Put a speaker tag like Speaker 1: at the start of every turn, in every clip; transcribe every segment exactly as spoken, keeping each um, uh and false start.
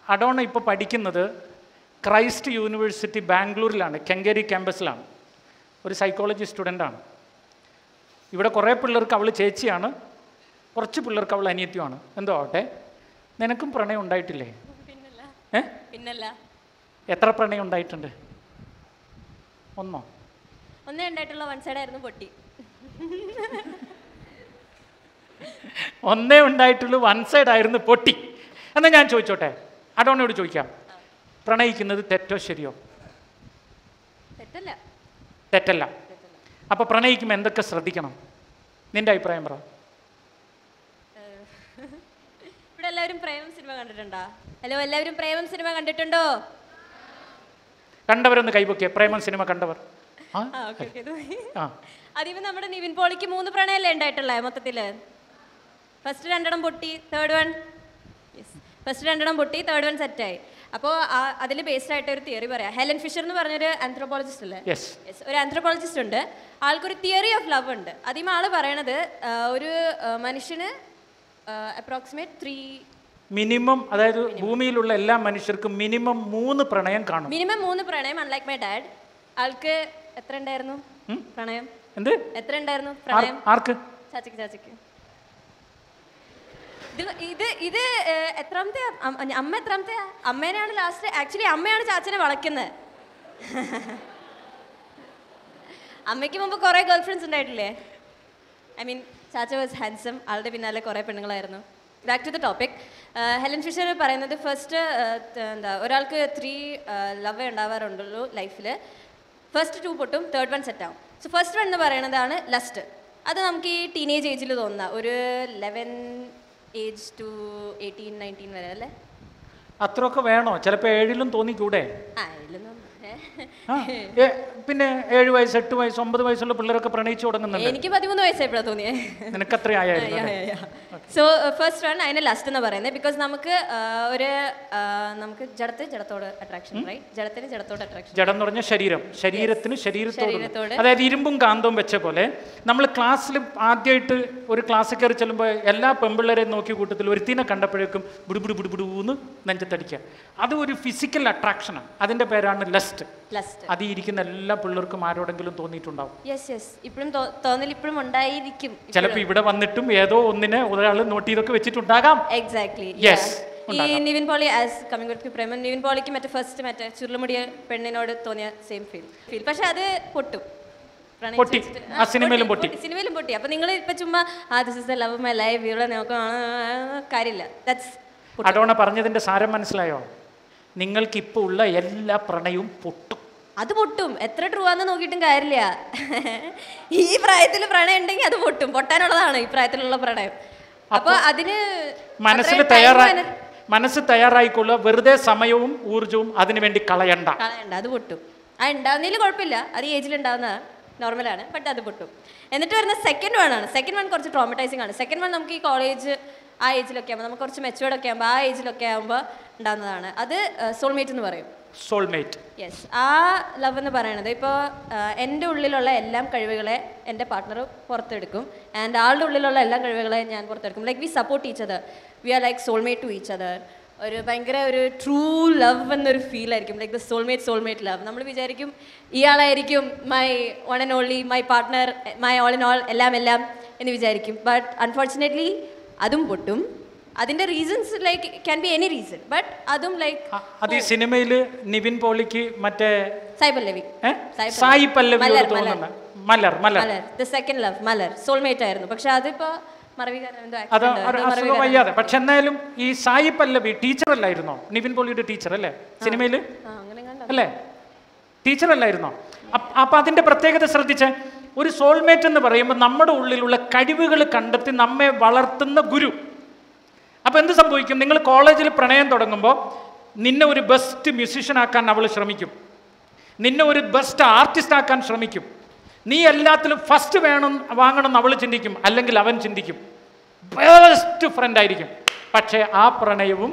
Speaker 1: Adona ഇപ്പോൾ പഠിക്കുന്നത് Christ University ബാംഗ്ലൂരിലാണ്, കെങ്കേരി ക്യാമ്പസിലാണ്. ഒരു സൈക്കോളജി സ്റ്റുഡൻ്റാണ്. ഇവിടെ കുറേ പിള്ളേർക്ക് അവൾ ചേച്ചിയാണ്, കുറച്ച് പിള്ളേർക്ക് അവൾ അനിയത്തിയുമാണ്. എന്തോ ആവട്ടെ, നിനക്കും പ്രണയം ഉണ്ടായിട്ടില്ലേ? ഏ
Speaker 2: പിന്നല്ല.
Speaker 1: എത്ര പ്രണയം ഉണ്ടായിട്ടുണ്ട്? ഒന്നോ?
Speaker 2: ഒന്നേ ഉണ്ടായിട്ടുള്ള വൺ സൈഡ് ആയിരുന്നു, പൊട്ടി.
Speaker 1: ഒന്നേ ഉണ്ടായിട്ടുള്ളൂ, വൺ സൈഡ് ആയിരുന്നു, പൊട്ടി. എന്നാൽ ഞാൻ ചോദിച്ചോട്ടെ, അഡോണയോട് ചോദിക്കാം, പ്രണയിക്കുന്നത് തെറ്റോ ശരിയോ?
Speaker 2: തെറ്റല്ല.
Speaker 1: തെറ്റല്ല. അപ്പോൾ പ്രണയിക്കുമ്പോൾ എന്തൊക്കെ ശ്രദ്ധിക്കണം? നിന്റെ അഭിപ്രായം പറ.
Speaker 2: ഇവിടെ എല്ലാവരും പ്രേമം സിനിമ കണ്ടിട്ടുണ്ടോ? ഹലോ, എല്ലാവരും പ്രേമം സിനിമ കണ്ടിട്ടുണ്ടോ?
Speaker 1: കണ്ടവരൊന്ന് കൈപൊക്കിയ. പ്രേമം സിനിമ കണ്ടവർ?
Speaker 2: അതിപ്പോ നമ്മുടെ നിവിൻ പോളിക്ക് മൂന്ന് പ്രണയല്ലേ ഉണ്ടായിട്ടുള്ളേ മൊത്തത്തില്? ഫസ്റ്റ് രണ്ടെണ്ണം പൊട്ടി, തേർഡ് വൺ ഫസ്റ്റ് രണ്ടെണ്ണം പൊട്ടി തേർഡ് വൺ സെറ്റായി. അപ്പോൾ അതിൽ ബേസ്ഡ് ആയിട്ട് ഒരു തിയറി പറയാം. ഹെലൻ ഫിഷർ എന്ന് പറഞ്ഞൊരു ആന്ത്രോപോളജിസ്റ്റ് അല്ലേ? ഒരു ആന്ത്രോപോളജിസ്റ്റ് ഉണ്ട്. ആൾക്കൊരു തിയറി ഓഫ് ലവ് ഉണ്ട്. ആദ്യം ആള് പറയണത് ഒരു മനുഷ്യന് അപ്രോക്സിമേറ്റ് ത്രീ
Speaker 1: മിനിമം, അതായത് ഭൂമിയിലുള്ള എല്ലാ മനുഷ്യർക്കും മിനിമം മൂന്ന് പ്രണയം കാണും.
Speaker 2: മിനിമം മൂന്ന് പ്രണയം. അൺലൈക്ക് മൈ ഡാഡ്, ആൾക്ക് എത്ര ഉണ്ടായിരുന്നു പ്രണയം?
Speaker 1: എന്ത്
Speaker 2: എത്ര ഉണ്ടായിരുന്നു പ്രണയം?
Speaker 1: ആർക്ക്?
Speaker 2: ചാച്ചക്ക്. ചാച്ചക്ക് ഇത് ഇത് ഇത് എത്രാമത്തെ? അമ്മ എത്രാമത്തെ? അമ്മേനെയാണ് ലാസ്റ്റ്. ആക്ച്വലി അമ്മയാണ് ചാച്ചനെ വളയ്ക്കുന്നത്. അമ്മയ്ക്ക് മുമ്പ് കുറേ ഗേൾ ഫ്രണ്ട്സ് ഉണ്ടായിട്ടില്ലേ? ഐ മീൻ ചാച്ച വാസ് ഹാൻസം. ആളുടെ പിന്നാലെ കുറേ പെണ്ണുങ്ങളായിരുന്നു. Back to the topic. Helen Fisher പറയുന്നത് ഫസ്റ്റ് എന്താ ഒരാൾക്ക് ത്രീ ലവ് ഉണ്ടാവാറുണ്ടല്ലോ ലൈഫിൽ. ഫസ്റ്റ് ടു പൊട്ടും, തേർഡ് വൺ സെറ്റ് ആവും. സോ ഫസ്റ്റ് വൺ എന്ന് പറയുന്നതാണ് ലസ്റ്റ്. അത് നമുക്ക് ഈ ടീനേജ് ഏജിൽ തോന്നുന്ന ഒരു eleven age to eighteen nineteen വരെ അല്ലേ?
Speaker 1: അത്രയൊക്കെ വേണോ? ചിലപ്പോൾ ഏഴിലും തോന്നിക്കൂടെ?
Speaker 2: ആ ഏഴിലും.
Speaker 1: പിന്നെ ഏഴ് വയസ്സ് എട്ട് വയസ്സ് ഒമ്പത് വയസ്സുള്ള പിള്ളേരൊക്കെ പ്രണയിച്ചു തുടങ്ങുന്നുണ്ട്.
Speaker 2: എനിക്ക് പതിമൂന്ന് വയസ്സായപ്പോഴാണ് തോന്നിയേ.
Speaker 1: നിനക്ക് അത്ര ആയായിരുന്നു?
Speaker 2: സോ ഫസ്റ്റ് വൺ അതിനെ ലസ്റ്റ് എന്ന് പറയുന്നത്. ബിക്കോസ് നമുക്ക് ഒരു നമുക്ക് ജഡത്തിന് ജഡത്തോട് അട്രാക്ഷൻ, റൈറ്റ്? ജഡത്തിന് ജഡത്തോട് അട്രാക്ഷൻ.
Speaker 1: ജഡം എന്ന് പറഞ്ഞാൽ ശരീരം, ശരീരത്തിന് ശരീരത്തോട്. അതായത് ഇരുമ്പും കാന്തവും വെച്ച പോലെ നമ്മൾ ക്ലാസ്സിൽ ആദ്യമായിട്ട് ഒരു ക്ലാസ്സിൽ കയറി ചെല്ലുമ്പോൾ എല്ലാ പെമ്പിള്ളേരെയും നോക്കിയ കൂട്ടത്തിൽ ഒരുത്തിനെ കണ്ടപ്പോഴേക്കും ബുടുബുടു ബുടുബുടൂന്ന് നെഞ്ചത്തടിക്കുക. അത് ഒരു ഫിസിക്കൽ അട്രാക്ഷനാണ്. അതിൻ്റെ പേരാണ് ലസ്റ്റ്. അത് ഇരിക്കുന്ന എല്ലാ പിള്ളേർക്കും ആരോടെങ്കിലും തോന്നിയിട്ടുണ്ടാവും.
Speaker 2: ഇപ്പോഴും തോന്നൽ ഇപ്പോഴും ഉണ്ടായിരിക്കും.
Speaker 1: ചിലപ്പോൾ ഇവിടെ വന്നിട്ടും ഏതോ ഒന്നിനെ ഒരാൾ നോട്ട് ചെയ്തൊക്കെ വെച്ചിട്ടുണ്ടാകാം.
Speaker 2: എക്സാക്ട്ലി. ഈ Nivin Pauly as coming back to Premam, Nivin പോളിക്ക് മറ്റേ ഫസ്റ്റ് മറ്റേ ചുരുളുമുടിയ പെണ്ണിനോട് തോന്നിയ സെയിം ഫീൽ ഫീൽ പക്ഷെ അത് പൊട്ടും.
Speaker 1: സിനിമയിലും പൊട്ടി.
Speaker 2: സിനിമയിലും പൊട്ടി. അപ്പൊ നിങ്ങൾ ഇപ്പൊ ചുമ്മാ ആ this is the love of my life ഇവിടെ നോക്കാം കാര്യമില്ല. ദാറ്റ്സ്
Speaker 1: അഡോണ പറഞ്ഞതിന്റെ സാരം മനസ്സിലായോ? നിങ്ങൾക്ക് ഇപ്പോൾ ഉള്ള എല്ലാ പ്രണയവും പൊട്ടും.
Speaker 2: അത് പൊട്ടും. എത്ര ട്രൂ ആണെന്ന് നോക്കിയിട്ടും കാര്യമില്ല. ഈ പ്രായത്തിൽ പ്രണയം ഉണ്ടെങ്കിൽ അത് പൊട്ടും. പൊട്ടാനുള്ളതാണ് ഈ പ്രായത്തിലുള്ള പ്രണയം. അപ്പൊ അതിന്
Speaker 1: മനസ്സിൽ തയ്യാറായി മനസ്സ് തയ്യാറായിക്കൊള്ളുക. വെറുതെ സമയവും ഊർജവും അതിനു വേണ്ടി കളയണ്ട.
Speaker 2: കളയണ്ട. അത് പൊട്ടും. ആ ഉണ്ടാവുന്നതിൽ കുഴപ്പമില്ല. അത് ഏജിൽ ഉണ്ടാവുന്ന നോർമലാണ്. ബട്ട് അത് പൊട്ടും. എന്നിട്ട് വരുന്ന സെക്കൻഡ് വൺ ആണ്. സെക്കൻഡ് വൺ കുറച്ച് ട്രോമറ്റൈസിങ് ആണ്. സെക്കൻഡ് വൺ നമുക്ക് ഈ കോളേജ് ആ ഏജിലൊക്കെ ആകുമ്പോൾ നമുക്ക് കുറച്ച് മെച്ചുവേർഡ് ഒക്കെ ആകുമ്പോൾ ആ ഏജിലൊക്കെ ആകുമ്പോൾ ഉണ്ടാകുന്നതാണ്. അത് സോൾമേറ്റ് എന്ന് പറയും.
Speaker 1: സോൾമേറ്റ്.
Speaker 2: യെസ്. ആ ലവ് എന്ന് പറയുന്നത് ഇപ്പോൾ എൻ്റെ ഉള്ളിലുള്ള എല്ലാം കഴിവുകളെ എൻ്റെ പാർട്ട്ണർ പുറത്തെടുക്കും. ആൻഡ് ആളുടെ ഉള്ളിലുള്ള എല്ലാ കഴിവുകളെ ഞാൻ പുറത്തെടുക്കും. Like we support each other. We are like soulmate to each other. ഒരു ഭയങ്കര ഒരു ട്രൂ ലവ് എന്നൊരു ഫീൽ ആയിരിക്കും. Like the soulmate soulmate love. നമ്മൾ വിചാരിക്കും ഇയാളായിരിക്കും my one and only, my partner, my all in all, എല്ലാം എല്ലാം എന്ന് വിചാരിക്കും. ബട്ട് അൺഫോർച്ചുനേറ്റ്ലി അതും പൊട്ടും. അതിന്റെ reasons like can be any reason. But അതും ലൈക്ക് അത്
Speaker 1: ഈ സിനിമയിൽ നിവിൻ പോളിക്ക് മറ്റേ
Speaker 2: സായി പല്ലവി
Speaker 1: സായി പല്ലവി Malar Malar
Speaker 2: the second love Malar soulmate ആയിരുന്നു. പക്ഷെ അതിപ്പോ
Speaker 1: വയ്യാതെ. പക്ഷെ എന്നാലും ഈ സായി പല്ലവി ടീച്ചർ അല്ലായിരുന്നോ? നിവിൻ പോളിയുടെ ടീച്ചർ അല്ലേ സിനിമയിൽ? അല്ലേ? ടീച്ചർ അല്ലായിരുന്നോ? അപ്പൊ അതിന്റെ പ്രത്യേകത ശ്രദ്ധിച്ചേ. ഒരു സോൾമേറ്റ് എന്ന് പറയുമ്പോൾ നമ്മുടെ ഉള്ളിലുള്ള കഴിവുകൾ കണ്ടെത്തി നമ്മെ വളർത്തുന്ന ഗുരു. അപ്പോൾ എന്ത് സംഭവിക്കും? നിങ്ങൾ കോളേജിൽ പ്രണയം തുടങ്ങുമ്പോൾ നിന്നെ ഒരു ബെസ്റ്റ് മ്യൂസിഷ്യൻ ആക്കാൻ അവൾ ശ്രമിക്കും. നിന്നെ ഒരു ബെസ്റ്റ് ആർട്ടിസ്റ്റ് ആക്കാൻ ശ്രമിക്കും. നീ എല്ലാത്തിലും ഫസ്റ്റ് വേണം വാങ്ങണം എന്ന് അവൾ ചിന്തിക്കും, അല്ലെങ്കിൽ അവൻ ചിന്തിക്കും. ബെസ്റ്റ് ഫ്രണ്ട് ആയിരിക്കും. പക്ഷേ ആ പ്രണയവും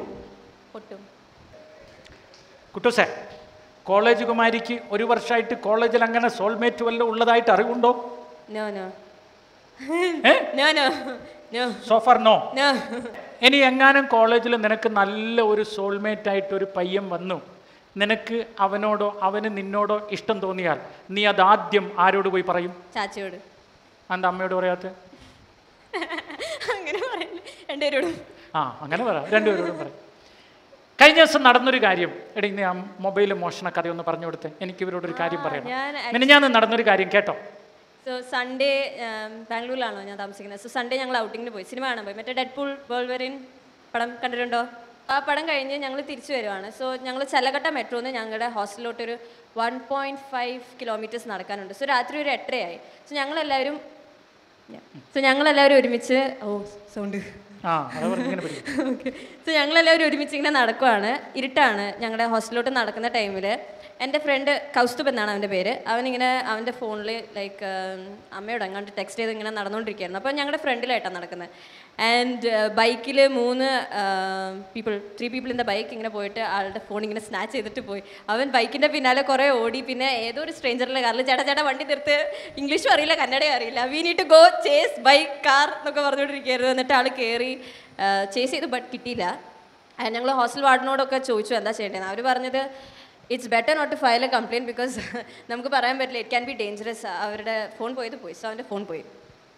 Speaker 1: കുട്ടൂസേ, കോളേജ് കുമാരിക്ക് ഒരു വർഷമായിട്ട് കോളേജിൽ അങ്ങനെ സോൾമേറ്റ് വല്ലതും ഉള്ളതായിട്ട് അറിവുണ്ടോ?
Speaker 2: No no
Speaker 1: so far no. ഇനി എങ്ങാനും കോളേജിൽ നിനക്ക് നല്ല ഒരു സോൾമേറ്റ് ആയിട്ട് ഒരു പയ്യൻ വന്നു, നിനക്ക് അവനോടോ അവന് നിന്നോടോ ഇഷ്ടം തോന്നിയാൽ നീ അതാദ്യം ആരോട് പോയി പറയും?
Speaker 2: ചാച്ചിയോട്.
Speaker 1: എന്താ അമ്മയോട് പറയാത്ത?
Speaker 2: അങ്ങനെ പറയില്ല, രണ്ടുപേരോടും. ആ
Speaker 1: അങ്ങനെ പറ, രണ്ടുപേരോടും പറയും. കഴിഞ്ഞ ദിവസം നടന്നൊരു കാര്യം, എടീ നീ ആ മൊബൈൽ മോഷണ കഥയൊന്ന് പറഞ്ഞു കൊടുത്തേ, എനിക്ക് ഇവരോടൊരു കാര്യം പറയണം. പിന്നെ ഞാൻ നടന്നൊരു കാര്യം കേട്ടോ.
Speaker 2: സോ സൺഡേ ബാംഗ്ലൂരിലാണോ ഞാൻ താമസിക്കുന്നത്. സോ സൺഡേ ഞങ്ങൾ ഔട്ടിങ്ങിന് പോയി, സിനിമ കാണാൻ പോയി. മറ്റേ ഡെഡ്പൂൾ വോൾവറിൻ പടം കണ്ടിട്ടുണ്ടോ? ആ പടം കഴിഞ്ഞ് ഞങ്ങൾ തിരിച്ചു വരുവാണ്. സോ ഞങ്ങൾ ചലകട്ട മെട്രോന്ന് ഞങ്ങളുടെ ഹോസ്റ്റലിലോട്ടൊരു വൺ പോയിൻറ്റ് ഫൈവ് കിലോമീറ്റേഴ്സ് നടക്കാനുണ്ട്. സോ രാത്രി ഒരു എട്ടരയായി. സോ ഞങ്ങളെല്ലാവരും സോ ഞങ്ങളെല്ലാവരും ഒരുമിച്ച് ഓ സൗണ്ട് ഓക്കെ സോ ഞങ്ങളെല്ലാവരും ഒരുമിച്ച് ഇങ്ങനെ നടക്കുവാണ്. ഇരുട്ടാണ്. ഞങ്ങളുടെ ഹോസ്റ്റലിലോട്ട് നടക്കുന്ന ടൈമിൽ എൻ്റെ ഫ്രണ്ട് കൗസ്തുബ് എന്നാണ് അവൻ്റെ പേര്. അവനിങ്ങനെ അവൻ്റെ ഫോണിൽ ലൈക്ക് അമ്മയോട് അങ്ങോട്ട് ടെക്സ്റ്റ് ചെയ്ത് ഇങ്ങനെ നടന്നുകൊണ്ടിരിക്കുകയായിരുന്നു. അപ്പോൾ ഞങ്ങളുടെ ഫ്രണ്ടിലായിട്ടാണ് നടക്കുന്നത്. ആൻഡ് ബൈക്കിൽ മൂന്ന് people three people in the bike ഇങ്ങനെ പോയിട്ട് ആളുടെ ഫോൺ ഇങ്ങനെ സ്നാച്ച് ചെയ്തിട്ട് പോയി. അവൻ ബൈക്കിൻ്റെ പിന്നാലെ കുറേ ഓടി. പിന്നെ ഏതോ ഒരു സ്ട്രേഞ്ചറിലെ കാറിൽ ചേട്ടാ ചേട്ടാ വണ്ടി നിർത്ത്, ഇംഗ്ലീഷും അറിയില്ല കന്നഡയും അറിയില്ല, we need to go chase bike car എന്നൊക്കെ പറഞ്ഞുകൊണ്ടിരിക്കുകയായിരുന്നു. എന്നിട്ട് ആൾ കയറി ചേസ് ചെയ്തു, ബട്ട് കിട്ടിയില്ല. ഞങ്ങൾ ഹോസ്റ്റൽ വാർഡിനോടൊക്കെ ചോദിച്ചു എന്താ ചെയ്യേണ്ടത്. അവർ പറഞ്ഞത് it's better not to file a complaint because നമുക്ക് പറയാൻ പറ്റില്ല, ഇറ്റ് ക്യാൻ ബി ഡേഞ്ചറസ്. അവരുടെ ഫോൺ പോയത് പോയി. സോ അവൻ്റെ ഫോൺ പോയി.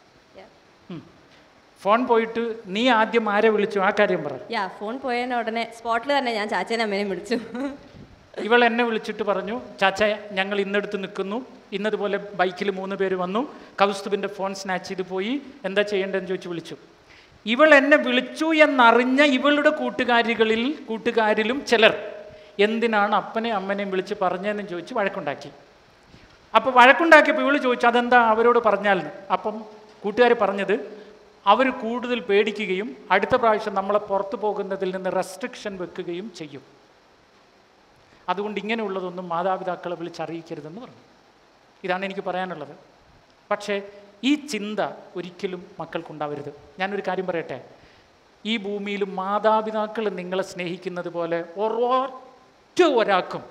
Speaker 1: ഫോൺ പോയിട്ട് നീ ആദ്യം ആരെ വിളിച്ചു ആ കാര്യം പറ.
Speaker 2: യാ ഫോൺ പോയതിന് ഉടനെ സ്പോട്ടിൽ തന്നെ ഞാൻ ചാച്ചേനെ അമ്മേനെയും വിളിച്ചു.
Speaker 1: ഇവൾ എന്നെ വിളിച്ചിട്ട് പറഞ്ഞു, ചാച്ച ഞങ്ങൾ ഇന്നെടുത്ത് നിൽക്കുന്നു, ഇന്നതുപോലെ ബൈക്കിൽ മൂന്ന് പേര് വന്നു, കൗസ്തുബിൻ്റെ ഫോൺ സ്നാച്ച് ചെയ്ത് പോയി, എന്താ ചെയ്യേണ്ടതെന്ന് ചോദിച്ച് വിളിച്ചു. ഇവൾ എന്നെ വിളിച്ചു എന്നറിഞ്ഞ ഇവളുടെ കൂട്ടുകാരികളിൽ കൂട്ടുകാരിലും ചിലർ എന്തിനാണ് അപ്പനെ അമ്മനെയും വിളിച്ച് പറഞ്ഞതെന്ന് ചോദിച്ച് വഴക്കുണ്ടാക്കി. അപ്പോൾ വഴക്കുണ്ടാക്കിയപ്പോൾ ഇവൾ ചോദിച്ചു അതെന്താ അവരോട് പറഞ്ഞാലെന്ന്. അപ്പം കൂട്ടുകാർ പറഞ്ഞത് അവർ കൂടുതൽ പേടിക്കുകയും അടുത്ത പ്രാവശ്യം നമ്മളെ പുറത്തു പോകുന്നതിൽ നിന്ന് റെസ്ട്രിക്ഷൻ വെക്കുകയും ചെയ്യും, അതുകൊണ്ട് ഇങ്ങനെയുള്ളതൊന്നും മാതാപിതാക്കളെ വിളിച്ചറിയിക്കരുതെന്ന് പറഞ്ഞു. ഇതാണ് എനിക്ക് പറയാനുള്ളത്. പക്ഷേ ഈ ചിന്ത ഒരിക്കലും മക്കൾക്കുണ്ടാവരുത്. ഞാനൊരു കാര്യം പറയട്ടെ, ഈ ഭൂമിയിൽ മാതാപിതാക്കൾ നിങ്ങളെ സ്നേഹിക്കുന്നത് പോലെ ഒരൊറ്റ ഒരാൾക്കും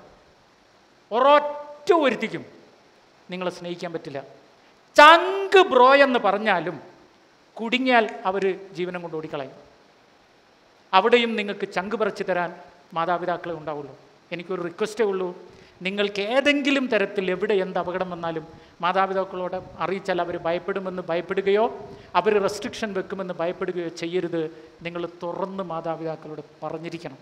Speaker 1: ഒരൊറ്റ ഒരുത്തിക്കും നിങ്ങളെ സ്നേഹിക്കാൻ പറ്റില്ല. ചങ്ക് ബ്രോ എന്ന് പറഞ്ഞാലും കുടുങ്ങിയാൽ അവർ ജീവനം കൊണ്ട് ഓടിക്കളയും. അവിടെയും നിങ്ങൾക്ക് ചങ്ക് പറിച്ചു തരാൻ മാതാപിതാക്കളെ ഉണ്ടാവുള്ളൂ. എനിക്കൊരു റിക്വസ്റ്റേ ഉള്ളൂ, നിങ്ങൾക്ക് ഏതെങ്കിലും തരത്തിൽ എവിടെ എന്ത് അപകടം വന്നാലും മാതാപിതാക്കളോട് അറിയിച്ചാൽ അവർ ഭയപ്പെടുമെന്ന് ഭയപ്പെടുകയോ അവർ റെസ്ട്രിക്ഷൻ വെക്കുമെന്ന് ഭയപ്പെടുകയോ ചെയ്യരുത്. നിങ്ങൾ തുറന്ന് മാതാപിതാക്കളോട് പറഞ്ഞിരിക്കണം.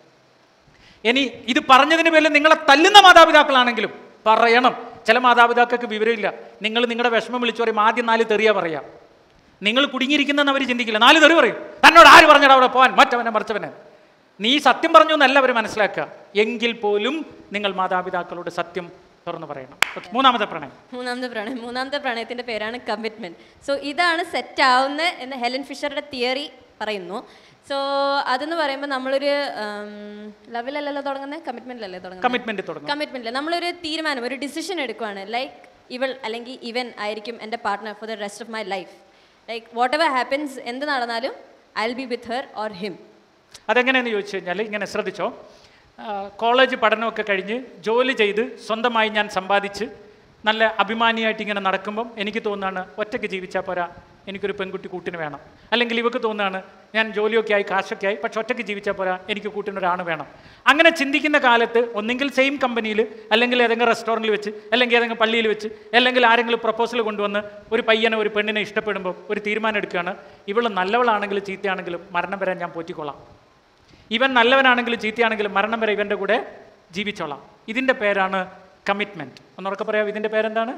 Speaker 1: ഇനി ഇത് പറഞ്ഞതിന് പേരിൽ നിങ്ങളെ തല്ലുന്ന മാതാപിതാക്കളാണെങ്കിലും പറയണം. ചില മാതാപിതാക്കൾക്ക് വിവരമില്ല. നിങ്ങൾ നിങ്ങളുടെ വിഷമം വിളിച്ചു പറയും ആദ്യം നാല് തെറിയ പറയാം. നിങ്ങൾ കുടുങ്ങിയിരിക്കുന്നതെന്ന് അവർ ചിന്തിക്കില്ല. നാല് തെറി പറയും. തന്നോട് ആര് പറഞ്ഞാൽ അവിടെ പോകാൻ, മറ്റവനെ മറിച്ചവനെ. നീ സത്യം പറഞ്ഞു എന്നല്ല അവർ മനസ്സിലാക്കുക. എങ്കിൽ പോലും നിങ്ങൾ മാതാപിതാക്കളോട് സത്യം തുറന്നു പറയണം. മൂന്നാമത്തെ പ്രണയം
Speaker 2: മൂന്നാമത്തെ പ്രണയം മൂന്നാമത്തെ പ്രണയത്തിൻ്റെ പേരാണ് കമ്മിറ്റ്മെൻറ്റ്. സോ ഇതാണ് സെറ്റ് ആവുന്നത് എന്ന് ഹെലൻ ഫിഷറുടെ തിയറി പറയുന്നു. സോ അതെന്ന് പറയുമ്പോൾ നമ്മളൊരു ലവിലല്ലല്ലോ തുടങ്ങുന്നത്, കമ്മിറ്റ്മെൻറ്റിലല്ലേ തുടങ്ങുന്നത്?
Speaker 1: കമ്മിറ്റ്മെൻറ്റ് തുടങ്ങും.
Speaker 2: കമ്മിറ്റ്മെൻറ്റിൽ നമ്മളൊരു തീരുമാനം, ഒരു ഡിസിഷൻ എടുക്കുവാണ്. ലൈക്ക് ഇവൾ അല്ലെങ്കിൽ ഇവൻ ആയിരിക്കും എൻ്റെ partner for the rest of my life. Like whatever happens, എന്ത് നടന്നാലും I will be with her or him.
Speaker 1: അതെങ്ങനെയെന്ന് ചോദിച്ചു കഴിഞ്ഞാൽ ഇങ്ങനെ ശ്രദ്ധിച്ചോ, കോളേജ് പഠനമൊക്കെ കഴിഞ്ഞ് ജോലി ചെയ്ത് സ്വന്തമായി ഞാൻ സമ്പാദിച്ച് നല്ല അഭിമാനിയായിട്ട് ഇങ്ങനെ നടക്കുമ്പം എനിക്ക് തോന്നുകയാണ് ഒറ്റയ്ക്ക് ജീവിച്ചാൽ പോരാ, എനിക്കൊരു പെൺകുട്ടി കൂട്ടിന് വേണം. അല്ലെങ്കിൽ ഇവക്ക് തോന്നുകയാണ് ഞാൻ ജോലിയൊക്കെ ആയി കാശൊക്കെ ആയി പക്ഷെ ഒറ്റയ്ക്ക് ജീവിച്ചാൽ പോരാ, എനിക്ക് കൂട്ടിനൊരാണ് വേണം. അങ്ങനെ ചിന്തിക്കുന്ന കാലത്ത് ഒന്നെങ്കിൽ സെയിം കമ്പനിയിൽ അല്ലെങ്കിൽ ഏതെങ്കിലും റെസ്റ്റോറൻറ്റിൽ വെച്ച് അല്ലെങ്കിൽ ഏതെങ്കിലും പള്ളിയിൽ വെച്ച് അല്ലെങ്കിൽ ആരെങ്കിലും പ്രപ്പോസൽ കൊണ്ടുവന്ന് ഒരു പയ്യനെ ഒരു പെണ്ണിനെ ഇഷ്ടപ്പെടുമ്പോൾ ഒരു തീരുമാനം എടുക്കുകയാണ്, ഇവൾ നല്ലവളാണെങ്കിലും ചീത്തയാണെങ്കിലും മരണം വരെ ഞാൻ പോറ്റിക്കൊള്ളാം, ഇവൻ നല്ലവനാണെങ്കിലും ചീത്തയാണെങ്കിലും മരണം വരെ ഇവൻ്റെ കൂടെ ജീവിച്ചോളാം. ഇതിൻ്റെ പേരാണ് കമ്മിറ്റ്മെൻറ്റ്. ഒന്നുറക്കെ പറയാം, ഇതിൻ്റെ പേരെന്താണ്?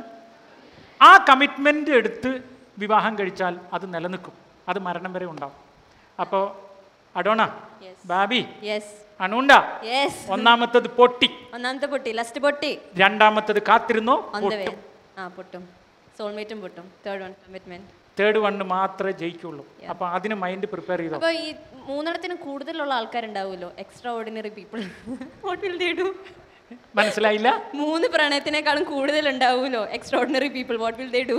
Speaker 1: ആ കമ്മിറ്റ്മെൻറ്റ് എടുത്ത് വിവാഹം കഴിച്ചാൽ അത് നിലനിൽക്കും, അത് മരണം വരെ ഉണ്ടാവും. അപ്പോൾ അഡോണ, ബാബി, അണുണ്ട, ഒന്നാമത്തത് പൊട്ടി,
Speaker 2: ഒന്നാമത്തെ പൊട്ടി, ലാസ്റ്റ് പൊട്ടി.
Speaker 1: രണ്ടാമത്തത് കാത്തിരുന്നോ,
Speaker 2: പൊട്ടും, സോൾമേറ്റും പൊട്ടും. Third one commitment.
Speaker 1: Third one മാത്രമേ ജയിക്കുള്ളൂ. അപ്പോൾ അതിന് മൈൻഡ് പ്രിപ്പയർ ചെയ്തോ.
Speaker 2: അപ്പോൾ ഈ മൂന്നിടത്തിന് കൂടുതലുള്ള ആൾക്കാരുണ്ടാവുമല്ലോ, extraordinary people. What will they do?
Speaker 1: മനസ്സിലായില്ല?
Speaker 2: മൂന്ന് പ്രണയത്തിനേക്കാളും കൂടുതൽ ഉണ്ടാവുമല്ലോ extraordinary people. What will they do?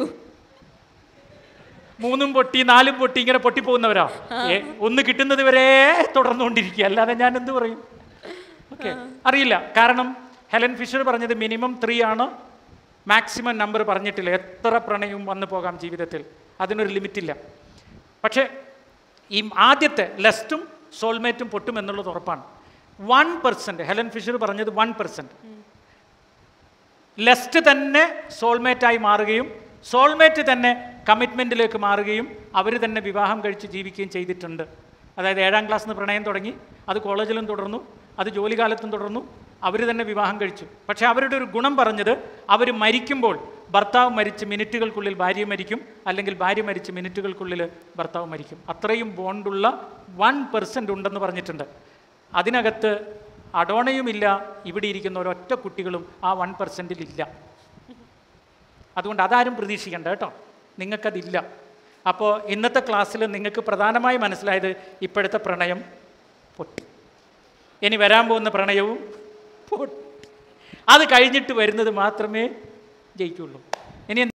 Speaker 1: മൂന്നും പൊട്ടി നാലും പൊട്ടി ഇങ്ങനെ പൊട്ടിപ്പോകുന്നവരാ. ഒന്ന് കിട്ടുന്നത് വരെ തുടർന്നുകൊണ്ടിരിക്കുക, അല്ലാതെ ഞാൻ എന്ത് പറയും? ഓക്കെ, അറിയില്ല. കാരണം ഹെലൻ ഫിഷർ പറഞ്ഞത് മിനിമം ത്രീ ആണ്, മാക്സിമം നമ്പർ പറഞ്ഞിട്ടില്ല. എത്ര പ്രണയവും വന്നു പോകാം ജീവിതത്തിൽ, അതിനൊരു ലിമിറ്റില്ല. പക്ഷേ ഈ ആദ്യത്തെ ലെസ്റ്റും സോൾമേറ്റും പൊട്ടും എന്നുള്ളത് ഉറപ്പാണ്. വൺ പെർസെൻറ്റ് ഹെലൻ ഫിഷർ പറഞ്ഞത് വൺ പെർസെൻറ്റ് ലെസ്റ്റ് തന്നെ സോൾമേറ്റായി മാറുകയും സോൾമേറ്റ് തന്നെ കമ്മിറ്റ്മെൻറ്റിലേക്ക് മാറുകയും അവർ തന്നെ വിവാഹം കഴിച്ച് ജീവിക്കുകയും ചെയ്തിട്ടുണ്ട്. അതായത് ഏഴാം ക്ലാസ്സിൽ നിന്ന് പ്രണയം തുടങ്ങി, അത് കോളേജിലും തുടർന്നു, അത് ജോലികാലത്തും തുടർന്നു, അവർ തന്നെ വിവാഹം കഴിച്ചു. പക്ഷേ അവരുടെ ഒരു ഗുണം പറഞ്ഞത് അവർ മരിക്കുമ്പോൾ ഭർത്താവ് മരിച്ച് മിനിറ്റുകൾക്കുള്ളിൽ ഭാര്യ മരിക്കും, അല്ലെങ്കിൽ ഭാര്യ മരിച്ച് മിനിറ്റുകൾക്കുള്ളിൽ ഭർത്താവ് മരിക്കും. അത്രയും ബോണ്ടുള്ള വൺ പെർസെൻ്റ് ഉണ്ടെന്ന് പറഞ്ഞിട്ടുണ്ട്. അതിനകത്ത് അഡോണയുമില്ല, ഇവിടെ ഇരിക്കുന്ന ഒരൊറ്റ കുട്ടികളും ആ വൺ പെർസെൻറ്റിലില്ല. അതുകൊണ്ട് അതാരും പ്രതീക്ഷിക്കേണ്ട കേട്ടോ, നിങ്ങൾക്കതില്ല. അപ്പോൾ ഇന്നത്തെ ക്ലാസ്സിൽ നിങ്ങൾക്ക് പ്രധാനമായി മനസ്സിലായത് ഇപ്പോഴത്തെ പ്രണയം പൊട്ടി, ഇനി വരാൻ പോകുന്ന പ്രണയവും പൊട്ടി. അത് കഴിഞ്ഞിട്ട് വരുന്നത് മാത്രമേ ജയിക്കുള്ളൂ. ഇനി